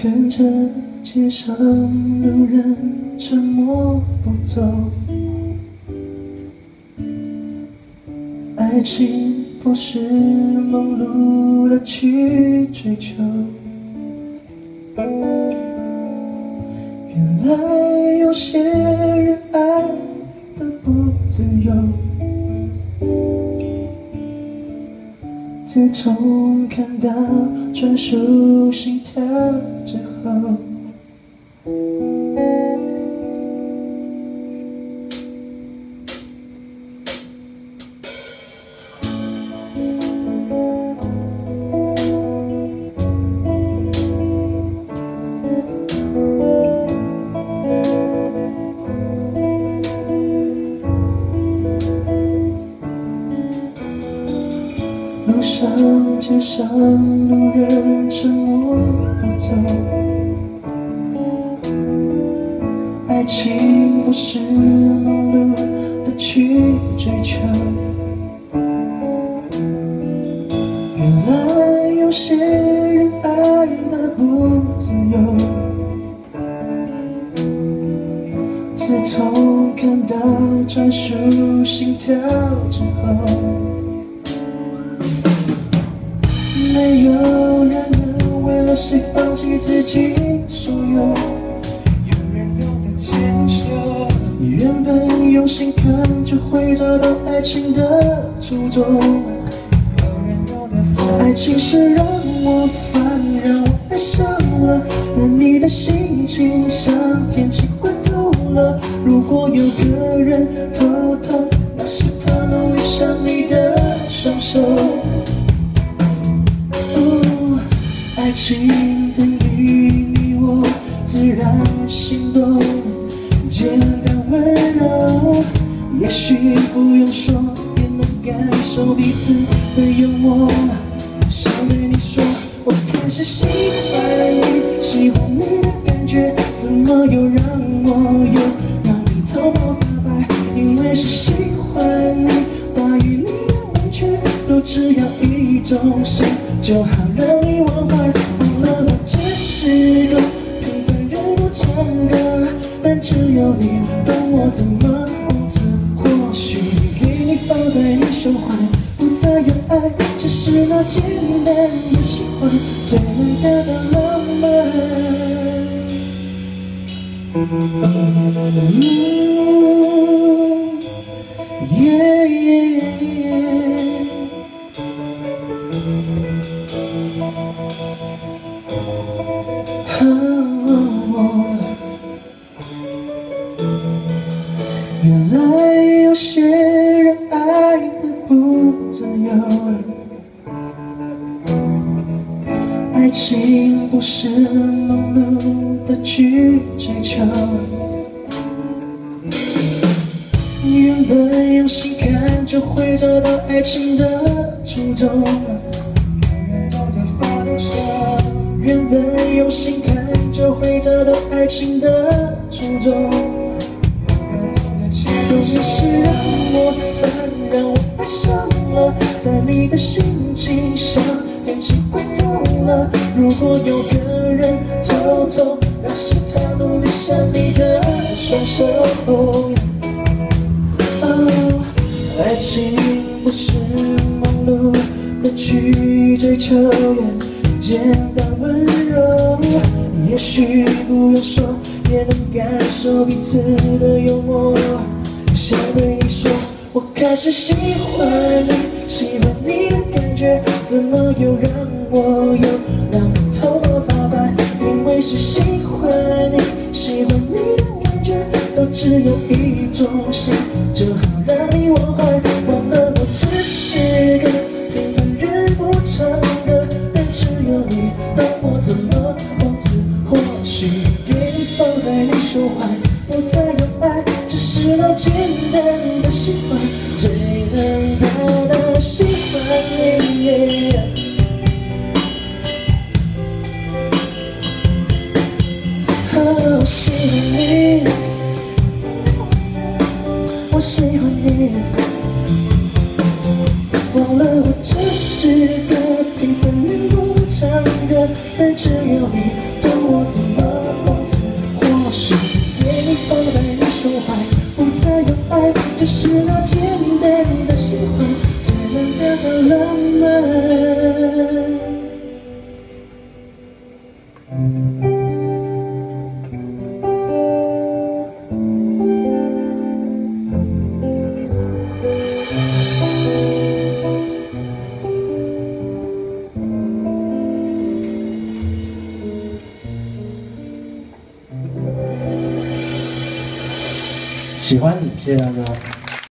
看着街上路人沉默不走，爱情不是忙碌的去追求，原来有些人爱得不自由。自从看到专属心跳之后，路上街上路人沉默不走，爱情不是忙碌的去追求，原来有些人爱得不自由。自从看到专属心跳之后，没有人能为了谁放弃自己所有，有人懂得坚守。原本用心看就会找到爱情的初衷，有人懂得放弃。爱情是让我烦，让我爱上了，但你的心情像天气坏透了。如果有个人偷偷，那是他能理上你的双手。爱情等于你我自然心动，简单温柔，也许不用说也能感受彼此的幽默。想对你说，我开始喜欢你，喜欢你的感觉，怎么又让我又让你头毛发白？因为是喜欢你，大于你的完全都只要一种心，就好让你忘怀。我只是个平凡人不唱歌，但只有你懂我怎么忘词。或许给你放在你胸怀，不再有爱，只是那简单的喜欢，最能感到浪漫。原来有些人爱得不自由，爱情不是忙碌的去追求，原本用心看就会找到爱情的初衷，有人懂得放手。原本用心看就会找到爱情的初衷，有时让我烦，让我爱上了，但你的心情像天气坏透了。如果有个人偷偷，那是他努力上你的双手。爱情不是忙碌的去追求，简单温柔，也许不用说也能感受彼此的幽默。想对你说，我开始喜欢你，喜欢你的感觉，怎么又让我又让你头毛发白？因为是喜欢你，喜欢你的感觉，都只有一种心，就好让你忘怀。忘了我只是个平凡人不唱歌，但只有你懂我怎么忘词。或许给你放在你胸怀，不再有爱，只是那简单的喜欢，最能表达喜欢你。我喜欢你，我喜欢你。忘了我只是个平凡人不唱歌，但只有你懂我收怀，不再有爱，只是那简单的喜欢才能得到浪漫。喜欢你，谢谢大家。